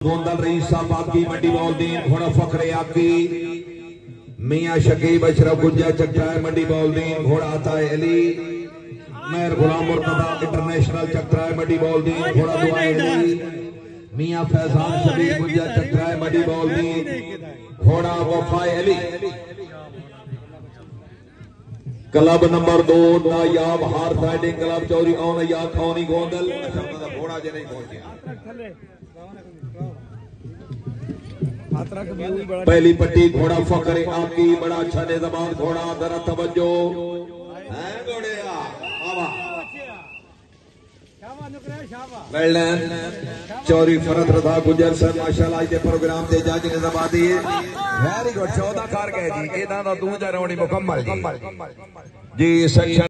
Gondal rice साहब आपकी मंडी बॉलदीन घोड़ा फखरे आपकी मियां शकीब अशरफ गुंजा चक्राय मंडी बॉलदीन घोड़ा आता है अली मेहर गुलाम मुर्तदा इंटरनेशनल चक्राय मंडी बॉलदीन घोड़ा दुआ अली मियां फैजान शबीर गुंजा चक्राय मंडी बॉलदीन घोड़ा वफाए अली। क्लब नंबर 2 नायाब हार फाइटिंग क्लब चौरी ऑन या खौनी गोंदल घोड़ा जे नहीं पहुंचे। पहली पट्टी घोड़ा फखरे आपकी बड़ा अच्छा निज़ाम घोड़ा जरा तवज्जो चौरी फरत रजा गुजर सर माशाल्लाह इस प्रोग्राम से जज ने दबा दिए वेरी गुड 14 कार गए जी इदा दा दूजा राउंड मुकम्मल जी सेक्शन